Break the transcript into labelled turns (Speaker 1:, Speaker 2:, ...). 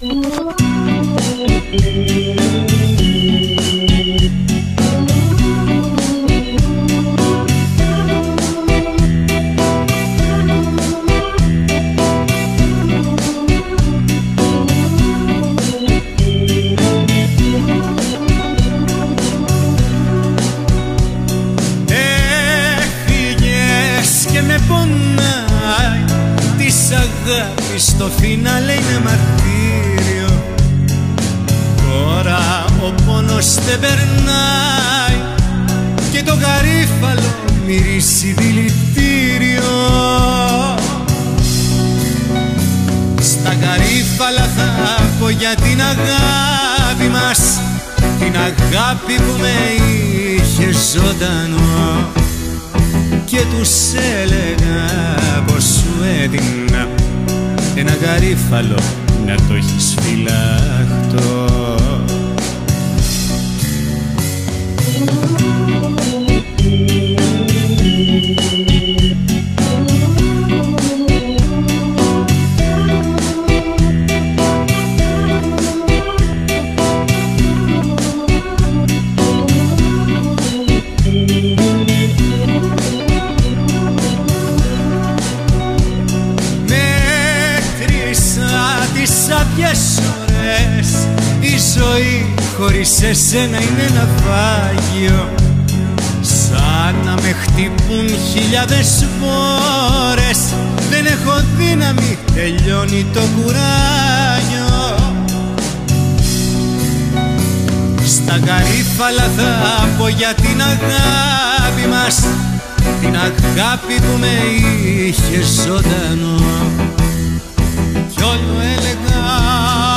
Speaker 1: Στο φινάλε είναι μαρτύριο. Τώρα ο πόνος δεν περνάει και το γαρίφαλο μυρίσει δηλητήριο. Στα γαρίφαλα θα πω για την αγάπη μας, την αγάπη που με είχε ζωντανό, και τους έλεγα πως σου έδινα ένα γαρίφαλο να το έχεις φυλαχτό. Άδειες ώρες, η ζωή χωρίς εσένα είναι ένα φάγιο, σαν να με χτυπούν χιλιάδες φορές. Δεν έχω δύναμη, τελειώνει το κουράγιο. Στα γαρίφαλα θα πω για την αγάπη μας, την αγάπη που με είχε ζωντανό, κι όλο έλεγα